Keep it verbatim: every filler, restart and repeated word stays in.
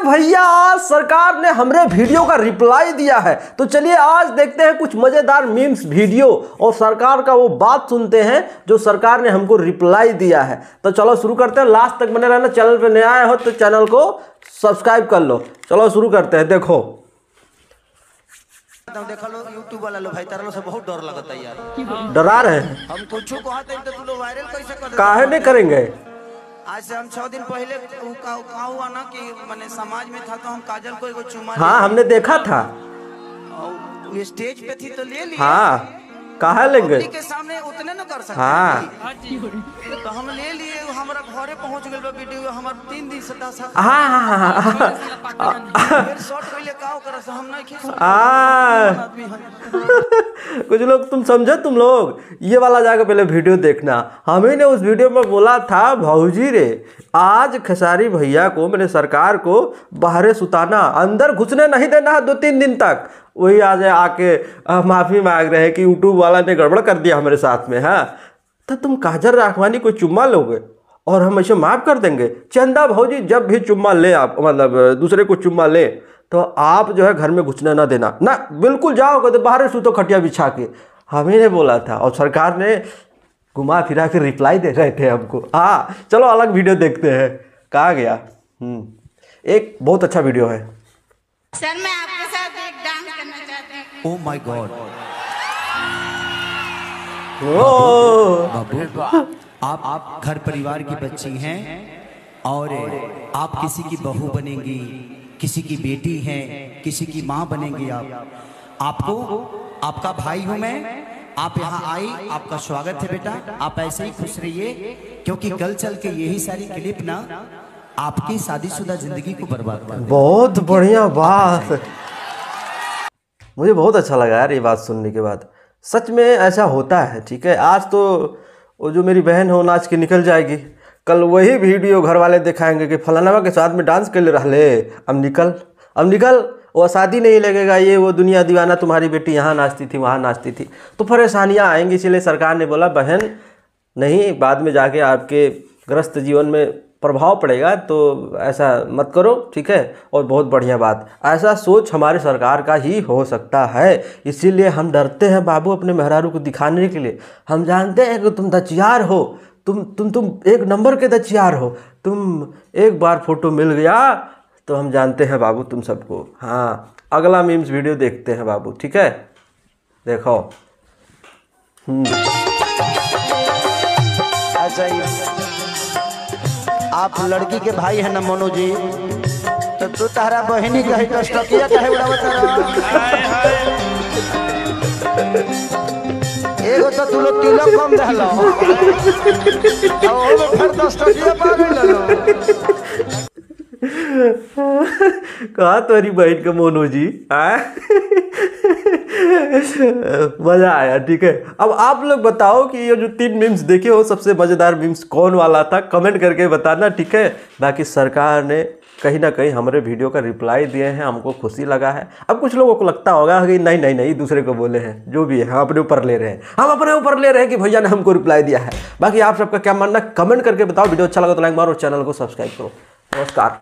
भैया आज सरकार ने हमारे वीडियो का रिप्लाई दिया है। तो चलिए आज देखते हैं कुछ मजेदार मीम्स वीडियो और सरकार का वो बात सुनते हैं जो सरकार ने हमको रिप्लाई दिया है। तो चलो शुरू करते हैं, लास्ट तक बने रहना। चैनल पे नया आए हो तो चैनल को सब्सक्राइब कर लो। चलो शुरू करते हैं। देखो देखा लो यूट्यूब वाला लो भाई तारा लो से बहुत डर लगता है यार। डरा रहे हैं हम कुछ को कहते हैं तो तू लोग वायरल कैसे कर देते? काहे नहीं करेंगे। आज से हम छह दिन पहले का का हुआ ना कि मैंने समाज में था तो हम काजल को एगो चुमा हाँ हमने देखा था। वो स्टेज पे थी तो ले लिया। हाँ कहा लेंगे के सामने उतने न कर सकते। हाँ तो हम ले लिए, हमारा घरे पहुंच गए वीडियो हमार तीन दिन से दस हाँ हाँ फिर शॉर्ट पहले का कर से हम नहीं खींच आदमी कुछ लोग तुम समझे, तुम लोग ये वाला जाकर पहले वीडियो देखना। हमें ने उस वीडियो में बोला था भौजी रे आज खेसारी भैया को मैंने सरकार को बाहर सुताना, अंदर घुसने नहीं देना है दो तीन दिन तक। वही आज आके माफ़ी मांग रहे हैं कि यूट्यूब वाला ने गड़बड़ कर दिया हमारे साथ में। हाँ तो तुम काजल राघवानी को चुम्मा लोगे और हम ऐसे माफ़ कर देंगे? चंदा भौजी जब भी चुम्मा ले आप मतलब दूसरे को चुम्मा ले तो आप जो है घर में घुसने ना देना ना, बिल्कुल जाओगे तो बाहर सूतो खटिया बिछा के। हमें ने बोला था और सरकार ने घुमा फिरा के रिप्लाई दे रहे थे हमको। हाँ चलो अलग वीडियो देखते हैं। कहाँ गया एक बहुत अच्छा वीडियो है। सर मैं आपके साथ एक डांस करना चाहती हूँ। Oh my god. आप आप घर परिवार की बच्ची हैं और आप किसी की बहू बनेंगी, किसी की बेटी हैं, किसी की माँ बनेंगी। आप आपको आपका भाई हूँ मैं, आप यहाँ आई, आपका स्वागत है बेटा। आप ऐसे ही खुश रहिए क्योंकि कल चल के यही सारी क्लिप ना आपकी शादीशुदा जिंदगी को बर्बाद कर। बहुत बढ़िया बात, मुझे बहुत अच्छा लगा यार ये बात सुनने के बाद। सच में ऐसा होता है। ठीक है आज तो वो जो मेरी बहन हो नाच के निकल जाएगी, कल वही वीडियो घर वाले दिखाएंगे कि फलाना के साथ में डांस कर ले रहे, अब निकल अब निकल वो शादी नहीं लगेगा, ये वो दुनिया दीवाना तुम्हारी बेटी यहाँ नाचती थी वहाँ नाचती थी, तो परेशानियाँ आएंगी। इसलिए सरकार ने बोला बहन नहीं, बाद में जाके आपके ग्रस्त जीवन में प्रभाव पड़ेगा तो ऐसा मत करो। ठीक है और बहुत बढ़िया बात, ऐसा सोच हमारे सरकार का ही हो सकता है। इसीलिए हम डरते हैं बाबू अपने मेहरारू को दिखाने के लिए। हम जानते हैं कि तुम दचियार हो, तुम तुम तुम एक नंबर के दचियार हो। तुम एक बार फोटो मिल गया तो हम जानते हैं बाबू तुम सबको। हाँ अगला मीम्स वीडियो देखते हैं बाबू। ठीक है देखो। अच्छा आप लड़की के भाई है ना मोनू जी, तो तू तारा बहनी कही कष्टकिया कहे उड़ावत एगो तो तू लोग किलो कम रहलो और फिर दस्टकिया पा गइलो। कहा तोरी बहन का मोनू जी मजा आया। ठीक है अब आप लोग बताओ कि ये जो तीन मीम्स देखे हो सबसे मज़ेदार मीम्स कौन वाला था, कमेंट करके बताना। ठीक है बाकी सरकार ने कहीं ना कहीं हमारे वीडियो का रिप्लाई दिए हैं, हमको खुशी लगा है। अब कुछ लोगों को लगता होगा कि नहीं नहीं नहीं दूसरे को बोले हैं, जो भी है हम अपने ऊपर ले रहे हैं, हम अपने ऊपर ले रहे हैं कि भैया ने हमको रिप्लाई दिया है। बाकी आप सबका क्या मानना कमेंट करके बताओ। वीडियो अच्छा लगा तो लाइक मारो, चैनल को सब्सक्राइब करो। नमस्कार।